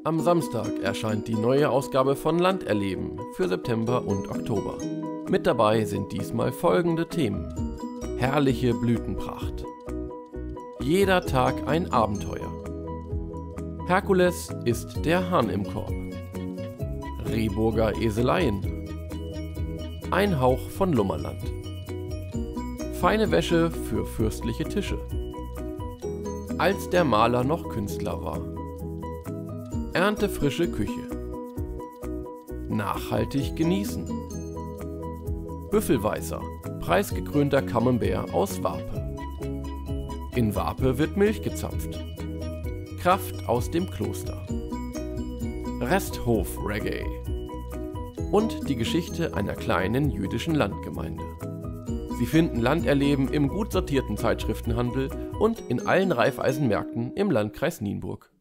Am Samstag erscheint die neue Ausgabe von Land erleben für September und Oktober. Mit dabei sind diesmal folgende Themen: herrliche Blütenpracht, jeder Tag ein Abenteuer, Herkules ist der Hahn im Korb, Rehburger Eseleien, ein Hauch von Lummerland, feine Wäsche für fürstliche Tische, als der Maler noch Künstler war, erntefrische Küche, nachhaltig genießen, Büffelweißer, preisgekrönter Camembert aus Varpe. In Varpe wird Milch gezapft. Kraft aus dem Kloster. Resthof-Reggae. Und die Geschichte einer kleinen jüdischen Landgemeinde. Sie finden Land erleben im gut sortierten Zeitschriftenhandel und in allen Raiffeisenmärkten im Landkreis Nienburg.